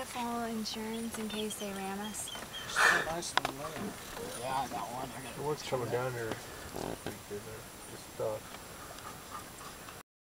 got full insurance in case they ram us? So nice and low. Yeah, I got one. I got What's coming down here? Just